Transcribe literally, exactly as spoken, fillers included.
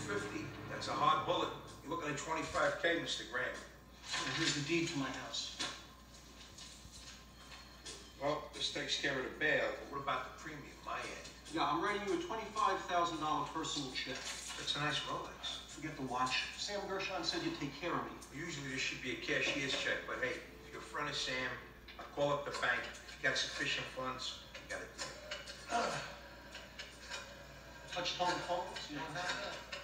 fifty. That's a hard bullet. You're looking at twenty-five K, Mister Graham. Well, here's the deed to my house. Well, this takes care of the bail, but what about the premium, my end? Yeah, I'm writing you a twenty-five thousand dollar personal check. That's a nice Rolex. Forget the watch. Sam Gershon said you'd take care of me. Usually this should be a cashier's check, but hey, if you're a friend of Sam, I'll call up the bank. If you got sufficient funds, you got it. Touch tone phones? You don't have that?